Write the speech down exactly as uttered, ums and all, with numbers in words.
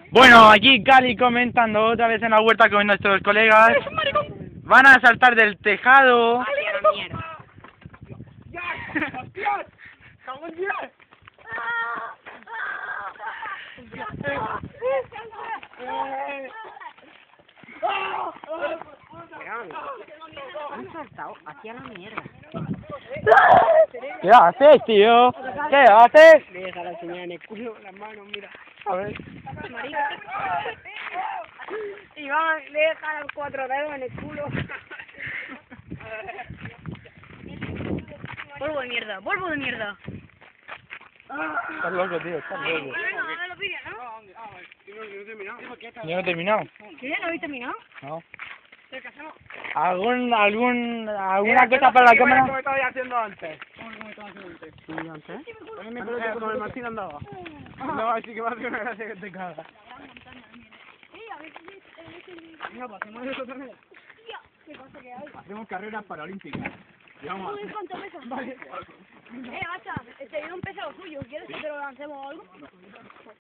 Bueno, aquí Cali comentando otra vez en la huerta con nuestros colegas. Van a saltar del tejado. Han saltado hacia la mierda. ¿Qué haces, tío? ¿Qué haces? Le deja la señal en el culo, las manos, mira. A ver. Y va, le deja los cuatro dedos en el culo. Polvo de mierda, polvo de mierda. Estás loco, tío, estás loco. Venga, me lo pide, ¿no? Yo no he terminado. ¿Qué? ¿No habéis terminado? No. ¿Qué hacemos? ¿Algún, algún, alguna cosa para la cámara? ¿Cómo estaba haciendo antes? ¿Cómo que me estaba haciendo antes? ¿Y antes? A mí me acuerdo que con el Martín andaba. Andaba así que me hace una gracia que te cagas. No, pues hacemos eso también. Hacemos carreras paralímpicas. Llevamos Uy, ¿cuánto pesa? Vale. Eh, bacha, este video un pesado suyo. ¿Quieres que te lo lancemos o algo?